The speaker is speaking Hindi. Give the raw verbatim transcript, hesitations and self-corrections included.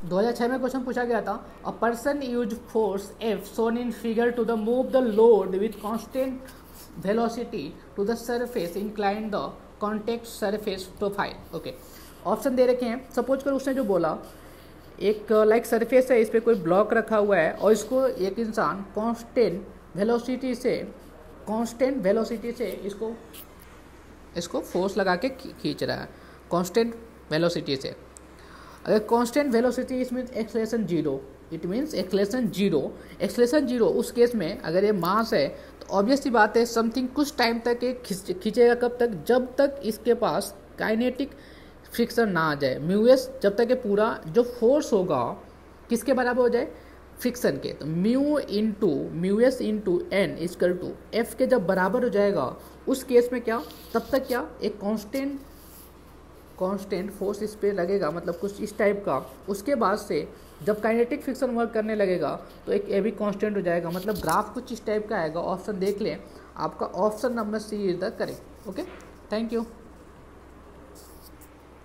दो हज़ार छह में क्वेश्चन पूछा गया था, a person use force F shown in figure to the move the load with constant velocity to the surface incline the contact surface profile. Okay, option दे रखे हैं। सपोज कर उसने जो बोला, एक लाइक सरफेस है, इस पर कोई ब्लॉक रखा हुआ है और इसको एक इंसान कांस्टेंट वेलोसिटी से कांस्टेंट वेलोसिटी से इसको इसको फोर्स लगा के खींच रहा है कांस्टेंट वेलोसिटी से। अगर constant velocity is means acceleration zero, it means acceleration zero acceleration zero उस केस में अगर ये मास है तो ऑब्वियस सी बात है समथिंग कुछ टाइम तक ये खींचेगा। कब तक? जब तक इसके पास काइनेटिक फ्रिक्शन ना आ जाए। म्यू एस जब तक ये पूरा जो फोर्स होगा किसके बराबर हो जाए? फ्रिक्शन के। तो mu into mu S into N equal to F के जब बराबर हो जाएगा उस केस में क्या, तब तक क्या एक कांस्टेंट कांस्टेंट फोर्स इस पे लगेगा, मतलब कुछ इस टाइप का। उसके बाद से जब काइनेटिक फ्रिक्शन वर्क करने लगेगा तो एक ए भी कांस्टेंट हो जाएगा, मतलब ग्राफ कुछ इस टाइप का आएगा। ऑप्शन देख लें, आपका option number C is the correct. Okay, thank you.